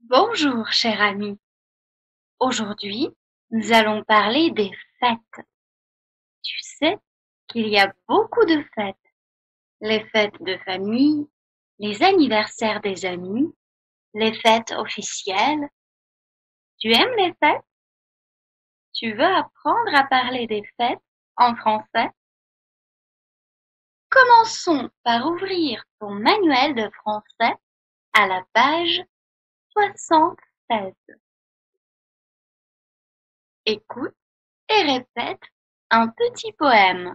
Bonjour, cher ami. Aujourd'hui, nous allons parler des fêtes. Tu sais qu'il y a beaucoup de fêtes. Les fêtes de famille, les anniversaires des amis, les fêtes officielles. Tu aimes les fêtes? Tu veux apprendre à parler des fêtes en français? Commençons par ouvrir ton manuel de français à la page 76. Écoute et répète un petit poème.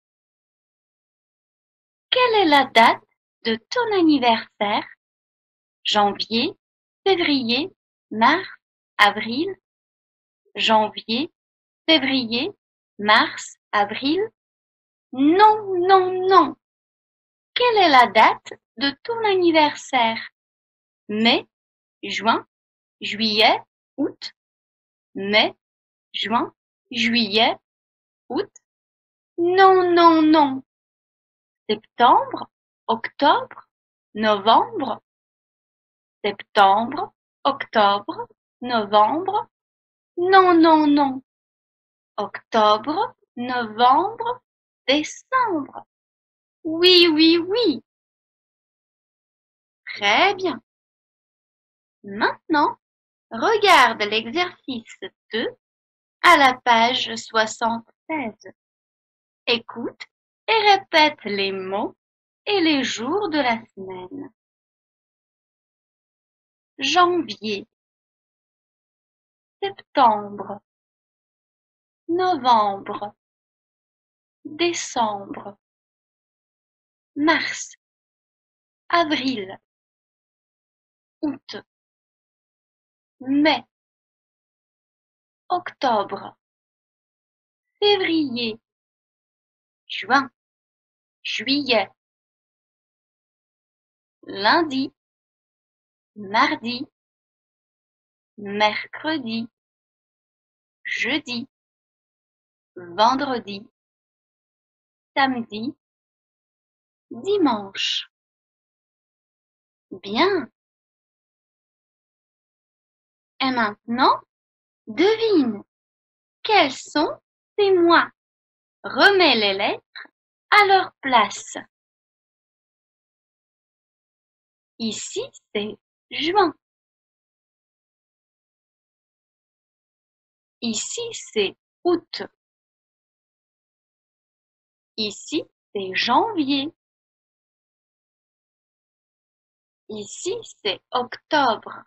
Quelle est la date de ton anniversaire? Janvier, février, mars, avril? Janvier, février, mars, avril? Non, non, non. Quelle est la date de ton anniversaire? Mai, juin, juillet, août? Mai, juin, juillet, août? Non, non, non. Septembre, octobre, novembre? Septembre, octobre, novembre? Non, non, non. Octobre, novembre, décembre. Oui, oui, oui. Très bien. Maintenant, regarde l'exercice 2 à la page 76. Écoute et répète les mots et les jours de la semaine. Janvier, septembre, novembre, décembre, mars, avril, août, mai, octobre, février, juin, juillet, lundi, mardi, mercredi, jeudi, vendredi, samedi, dimanche. Bien. Et maintenant, devine, quels sont ces mois? Remets les lettres à leur place. Ici, c'est juin. Ici, c'est août. Ici, c'est janvier. Ici, c'est octobre.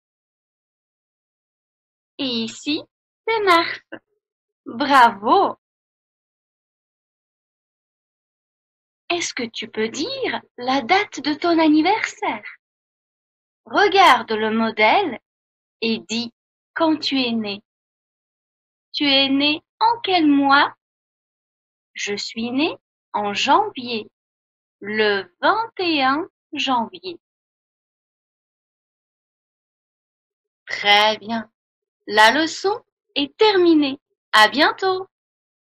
Et ici, c'est mars. Bravo! Est-ce que tu peux dire la date de ton anniversaire? Regarde le modèle et dis quand tu es né. Tu es né en quel mois? Je suis né en janvier, le 21 janvier. Très bien. La leçon est terminée. À bientôt.